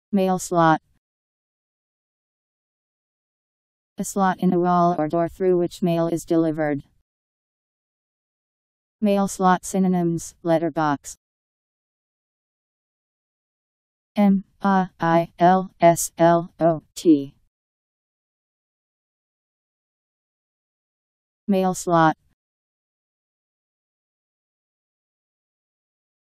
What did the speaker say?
Mail slot. A slot in a wall or door through which mail is delivered. Mail slot synonyms: letterbox. MAILSLOT. Mail slot.